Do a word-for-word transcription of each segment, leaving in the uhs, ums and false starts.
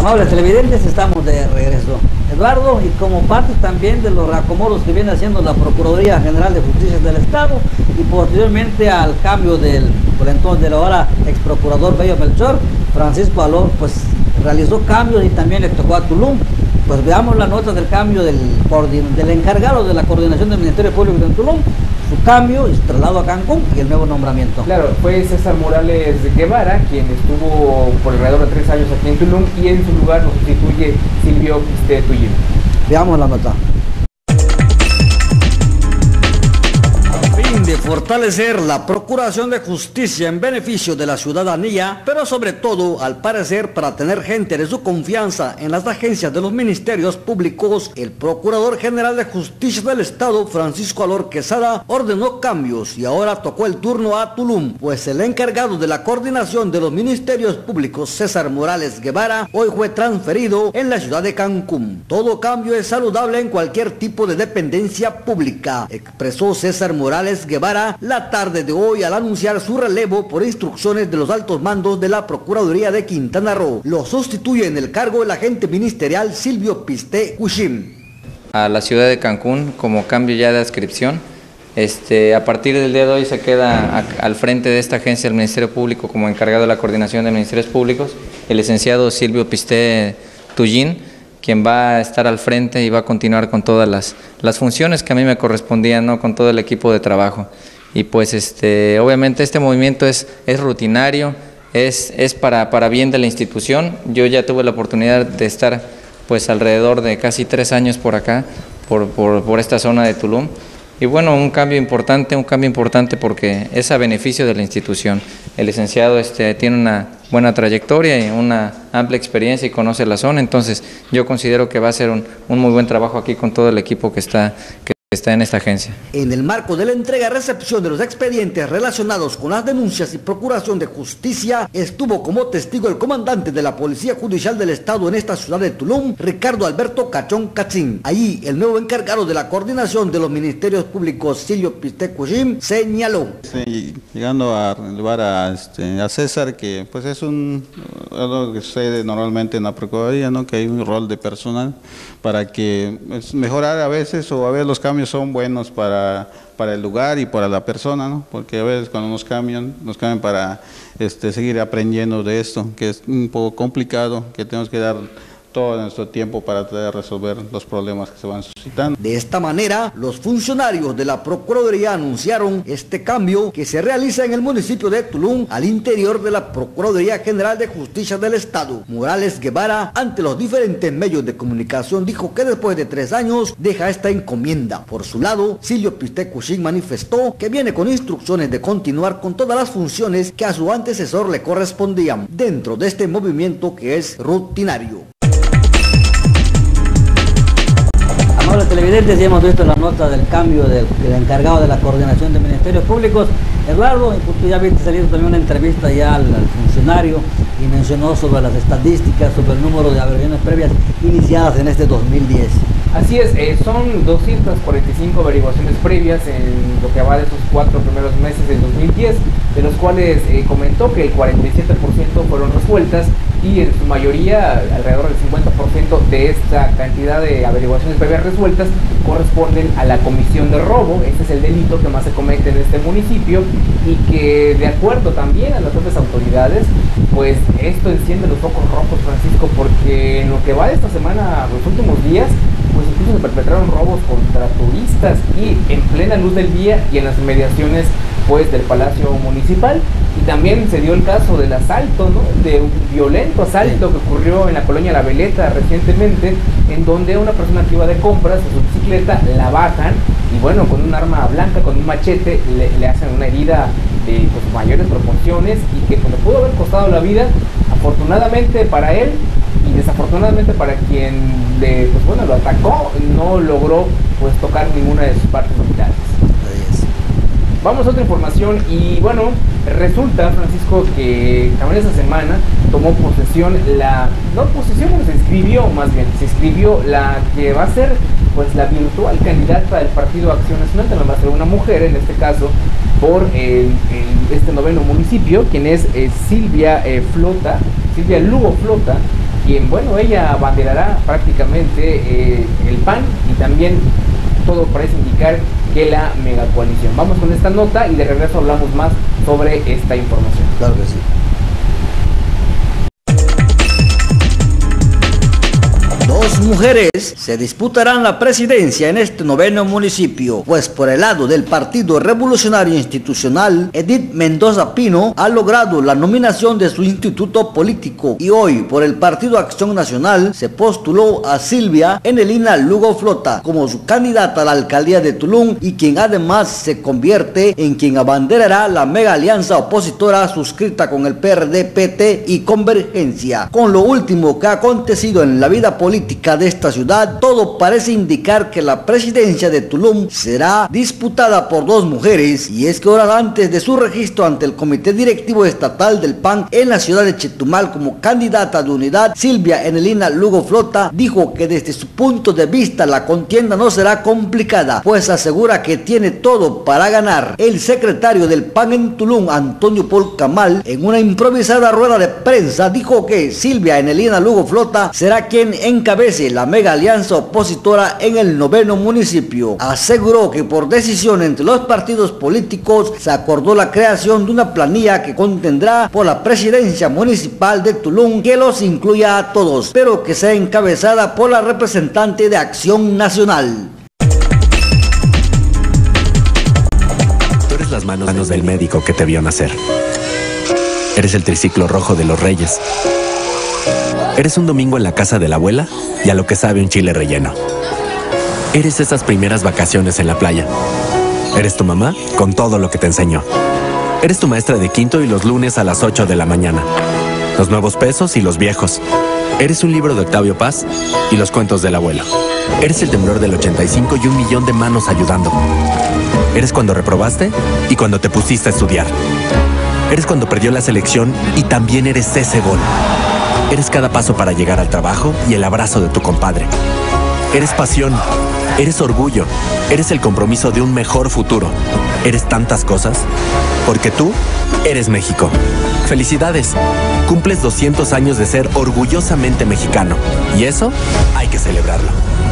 Amables televidentes, estamos de regreso. Eduardo, y como parte también de los reacomodos que viene haciendo la Procuraduría General de Justicia del Estado y posteriormente al cambio del, por entonces, del ahora ex procurador Bello Melchor, Francisco Alor, pues realizó cambios y también le tocó a Tulum. Pues veamos la nota del cambio del, del encargado de la coordinación del Ministerio Público de Tulum, su cambio y su traslado a Cancún y el nuevo nombramiento. Claro, fue César Morales Guevara, quien estuvo por alrededor de tres años aquí en Tulum, y en su lugar lo sustituye Silvio Piste Tullín. Veamos la nota. De fortalecer la procuración de justicia en beneficio de la ciudadanía, pero sobre todo, al parecer, para tener gente de su confianza en las agencias de los ministerios públicos, el Procurador General de Justicia del Estado, Francisco Alor Quesada, ordenó cambios y ahora tocó el turno a Tulum, pues el encargado de la coordinación de los ministerios públicos, César Morales Guevara, hoy fue transferido en la ciudad de Cancún. Todo cambio es saludable en cualquier tipo de dependencia pública, expresó César Morales Guevara Guevara la tarde de hoy al anunciar su relevo por instrucciones de los altos mandos de la Procuraduría de Quintana Roo. Lo sustituye en el cargo el agente ministerial Silvio Piste Tullín. A la ciudad de Cancún como cambio ya de adscripción. Este, a partir del día de hoy se queda a, al frente de esta agencia del Ministerio Público como encargado de la coordinación de ministerios públicos el licenciado Silvio Piste Tullín, quien va a estar al frente y va a continuar con todas las, las funciones que a mí me correspondían, ¿no? Con todo el equipo de trabajo. Y pues este, obviamente este movimiento es, es rutinario, es, es para, para bien de la institución. Yo ya tuve la oportunidad de estar pues alrededor de casi tres años por acá, por, por, por esta zona de Tulum. Y bueno, un cambio importante, un cambio importante porque es a beneficio de la institución. El licenciado este, tiene una buena trayectoria y una amplia experiencia y conoce la zona, entonces yo considero que va a ser un, un muy buen trabajo aquí con todo el equipo que está, que está en esta agencia. En el marco de la entrega-recepción de los expedientes relacionados con las denuncias y procuración de justicia, estuvo como testigo el comandante de la Policía Judicial del Estado en esta ciudad de Tulum, Ricardo Alberto Cachón Cachín. Allí, el nuevo encargado de la coordinación de los ministerios públicos, Silvio Piste Tullín, señaló. Sí, llegando a relevar a, este, a César, que pues es un, algo que sucede normalmente en la Procuraduría, ¿no? Que hay un rol de personal para que pues, mejorar a veces o a veces los cambios son buenos para, para el lugar y para la persona, ¿no? Porque a veces cuando nos cambian, nos cambian para este, seguir aprendiendo de esto, que es un poco complicado, que tenemos que dar todo nuestro tiempo para tratar de resolver los problemas que se van suscitando. De esta manera, los funcionarios de la Procuraduría anunciaron este cambio que se realiza en el municipio de Tulum al interior de la Procuraduría General de Justicia del Estado. Morales Guevara, ante los diferentes medios de comunicación, dijo que después de tres años deja esta encomienda. Por su lado, Silvio Piste Tullín manifestó que viene con instrucciones de continuar con todas las funciones que a su antecesor le correspondían dentro de este movimiento que es rutinario. Amables televidentes, ya hemos visto la nota del cambio del, del encargado de la coordinación de ministerios públicos. Eduardo, tú ya viste salir también una entrevista ya al, al funcionario y mencionó sobre las estadísticas, sobre el número de averiguaciones previas iniciadas en este dos mil diez. Así es, eh, son doscientas cuarenta y cinco averiguaciones previas en lo que va de esos cuatro primeros meses del dos mil diez, de los cuales eh, comentó que el cuarenta y siete por ciento fueron resueltas y en su mayoría, alrededor del cincuenta por ciento de esta cantidad de averiguaciones previas resueltas corresponden a la comisión de robo. Este es el delito que más se comete en este municipio y que, de acuerdo también a las propias autoridades, pues esto enciende los focos rojos, Francisco, porque en lo que va de esta semana, los últimos días, pues incluso se perpetraron robos contra turistas y en plena luz del día y en las inmediaciones pues del Palacio Municipal. Y también se dio el caso del asalto, ¿no? De un violento asalto que ocurrió en la colonia La Veleta recientemente, en donde una persona que iba de compras en su bicicleta la bajan y bueno, con un arma blanca, con un machete, le, le hacen una herida de pues, mayores proporciones y que pues, le pudo haber costado la vida. Afortunadamente para él y desafortunadamente para quien le, pues, bueno, lo atacó, no logró pues tocar ninguna de sus partes vitales. Vamos a otra información y bueno, resulta, Francisco, que también esta semana tomó posesión la, no posesión, bueno, se inscribió más bien, se inscribió la que va a ser pues la virtual candidata del Partido Acción Nacional, también va a ser una mujer en este caso, por el, el, este noveno municipio, quien es eh, Silvia eh, Flota, Silvia Lugo Flota, quien, bueno, ella abanderará prácticamente eh, el P A N y también todo parece indicar que la megacoalición. Vamos con esta nota y de regreso hablamos más sobre esta información. Claro que sí. Dos mujeres se disputarán la presidencia en este noveno municipio, pues por el lado del Partido Revolucionario Institucional, Edith Mendoza Pino ha logrado la nominación de su instituto político y hoy por el Partido Acción Nacional se postuló a Silvia Enelina Lugo Flota como su candidata a la alcaldía de Tulum y quien además se convierte en quien abanderará la mega alianza opositora suscrita con el P R D, P T y Convergencia. Con lo último que ha acontecido en la vida política de esta ciudad, todo parece indicar que la presidencia de Tulum será disputada por dos mujeres, y es que horas antes de su registro ante el Comité Directivo Estatal del P A N en la ciudad de Chetumal como candidata de unidad, Silvia Enelina Lugo Flota dijo que desde su punto de vista la contienda no será complicada, pues asegura que tiene todo para ganar. El secretario del P A N en Tulum, Antonio Paul Camal, en una improvisada rueda de prensa dijo que Silvia Enelina Lugo Flota será quien encabece la mega alianza opositora en el noveno municipio. Aseguró que por decisión entre los partidos políticos se acordó la creación de una planilla que contendrá por la presidencia municipal de Tulum, que los incluya a todos, pero que sea encabezada por la representante de Acción Nacional. Tú eres las manos, manos del médico que te vio nacer. Eres el triciclo rojo de los Reyes. Eres un domingo en la casa de la abuela y a lo que sabe un chile relleno. Eres esas primeras vacaciones en la playa. Eres tu mamá con todo lo que te enseñó. Eres tu maestra de quinto y los lunes a las ocho de la mañana. Los nuevos pesos y los viejos. Eres un libro de Octavio Paz y los cuentos del abuelo. Eres el temblor del ochenta y cinco y un millón de manos ayudando. Eres cuando reprobaste y cuando te pusiste a estudiar. Eres cuando perdió la selección y también eres ese gol. Eres cada paso para llegar al trabajo y el abrazo de tu compadre. Eres pasión, eres orgullo, eres el compromiso de un mejor futuro. Eres tantas cosas, porque tú eres México. ¡Felicidades! Cumples doscientos años de ser orgullosamente mexicano, y eso hay que celebrarlo.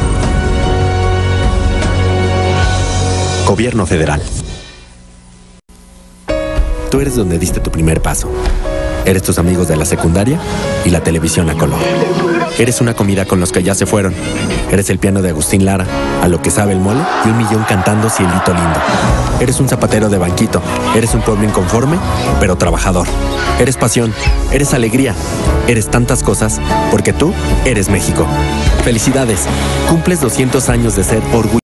Gobierno Federal. Tú eres donde diste tu primer paso. Eres tus amigos de la secundaria y la televisión a color. Eres una comida con los que ya se fueron. Eres el piano de Agustín Lara, a lo que sabe el mole y un millón cantando Cielito Lindo. Eres un zapatero de banquito. Eres un pueblo inconforme, pero trabajador. Eres pasión, eres alegría, eres tantas cosas, porque tú eres México. Felicidades, cumples doscientos años de ser orgullo.